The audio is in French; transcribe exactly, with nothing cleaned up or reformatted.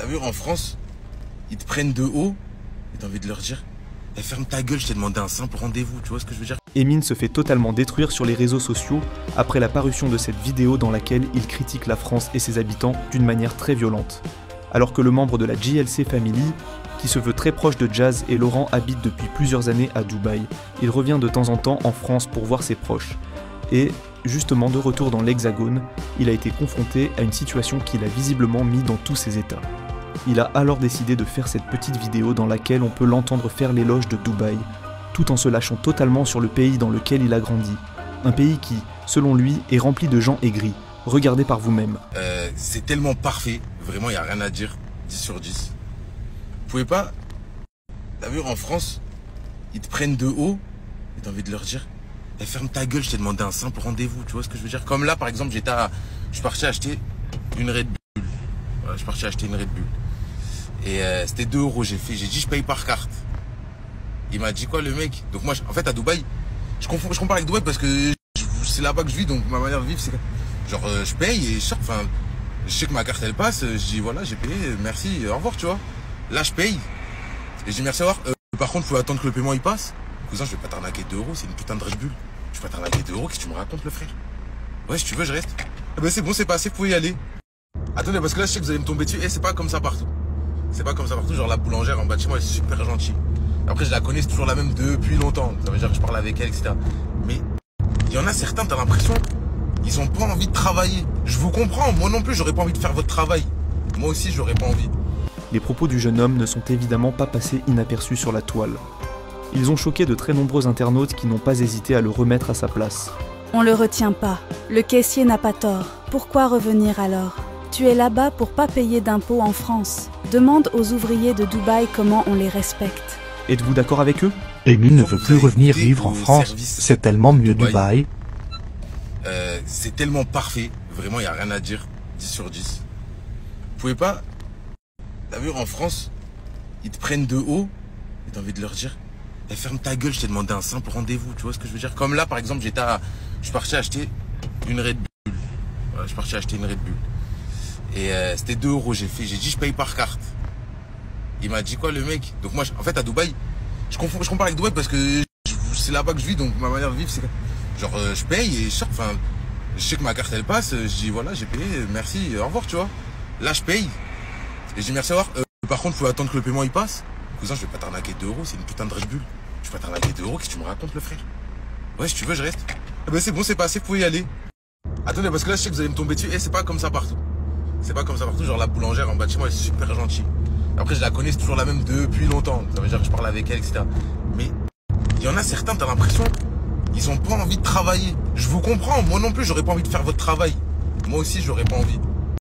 T'as vu, en France, ils te prennent de haut et t'as envie de leur dire eh, ferme ta gueule, je t'ai demandé un simple rendez-vous, tu vois ce que je veux dire? Emin se fait totalement détruire sur les réseaux sociaux après la parution de cette vidéo dans laquelle il critique la France et ses habitants d'une manière très violente. Alors que le membre de la J L C Family, qui se veut très proche de Jazz et Laurent, habite depuis plusieurs années à Dubaï. Il revient de temps en temps en France pour voir ses proches. Et, justement de retour dans l'Hexagone, il a été confronté à une situation qui l'a visiblement mis dans tous ses états. Il a alors décidé de faire cette petite vidéo dans laquelle on peut l'entendre faire l'éloge de Dubaï, tout en se lâchant totalement sur le pays dans lequel il a grandi. Un pays qui, selon lui, est rempli de gens aigris. Regardez par vous-même. Euh, c'est tellement parfait, vraiment il n'y a rien à dire, dix sur dix. Vous pouvez pas, t'as vu, en France, ils te prennent de haut et t'as envie de leur dire eh, ferme ta gueule, je t'ai demandé un simple rendez-vous, tu vois ce que je veux dire? Comme là par exemple, j'étais à... je suis parti acheter une Red Bull. Voilà, je suis parti acheter une Red Bull. Et euh, c'était deux euros, j'ai fait, j'ai dit je paye par carte. Il m'a dit quoi le mec? Donc moi, en fait à Dubaï, je confonds, je compare avec Dubaï parce que c'est là-bas que je vis, donc ma manière de vivre c'est genre euh, je paye et je sors, enfin je sais que ma carte elle passe, je dis voilà j'ai payé, merci, au revoir tu vois. Là je paye et je dis merci au revoir. Euh, par contre faut attendre que le paiement il passe. Cousin, je vais pas t'arnaquer deux euros, c'est une putain de Red Bull. Je vais pas t'arnaquer deux euros, qu'est-ce que tu me racontes le frère? Ouais si tu veux je reste. Eh ben c'est bon, c'est passé, vous pouvez y aller. Attendez parce que là je sais que vous allez me tomber dessus, et c'est pas comme ça partout. C'est pas comme ça partout, genre la boulangère en bas de chez moi elle est super gentille. Après je la connais, c'est toujours la même depuis longtemps. Ça veut dire que je parle avec elle, et cetera. Mais il y en a certains, t'as l'impression, ils ont pas envie de travailler. Je vous comprends, moi non plus j'aurais pas envie de faire votre travail. Moi aussi j'aurais pas envie. Les propos du jeune homme ne sont évidemment pas passés inaperçus sur la toile. Ils ont choqué de très nombreux internautes qui n'ont pas hésité à le remettre à sa place. On le retient pas. Le caissier n'a pas tort. Pourquoi revenir alors? Tu es là-bas pour pas payer d'impôts en France. Demande aux ouvriers de Dubaï comment on les respecte. Êtes-vous d'accord avec eux? Emin ne veut plus revenir vivre en France, c'est tellement mieux Dubaï. Euh, c'est tellement parfait, vraiment il n'y a rien à dire, dix sur dix. Vous pouvez pas, t'as vu, en France, ils te prennent de haut et t'as envie de leur dire eh, ferme ta gueule, je t'ai demandé un simple rendez-vous, tu vois ce que je veux dire? Comme là par exemple, j'étais à... je suis parti acheter une Red Bull. Voilà, je suis parti acheter une Red Bull. Et euh, c'était deux euros, j'ai fait, j'ai dit je paye par carte. Il m'a dit quoi le mec? Donc moi, en fait à Dubaï, je confonds, je compare avec Dubaï parce que c'est là-bas que je vis, donc ma manière de vivre c'est genre euh, je paye et je sors, enfin je sais que ma carte elle passe, je dis voilà j'ai payé, merci, au revoir tu vois. Là je paye et je dis merci au revoir. Euh, par contre faut attendre que le paiement il passe. Cousin, je vais pas t'arnaquer deux euros, c'est une putain de Red Bull. Je vais pas t'arnaquer deux euros, qu'est-ce que tu me racontes le frère? Ouais si tu veux je reste. Eh ben c'est bon, c'est passé, vous pouvez y aller. Attendez parce que là je sais que vous allez me tomber dessus, et c'est pas comme ça partout. C'est pas comme ça partout, genre la boulangère en bas de chez moi elle est super gentille. Après je la connais, c'est toujours la même depuis longtemps. Ça veut dire que je parle avec elle, et cetera. Mais il y en a certains, t'as l'impression, ils ont pas envie de travailler. Je vous comprends, moi non plus j'aurais pas envie de faire votre travail. Moi aussi j'aurais pas envie.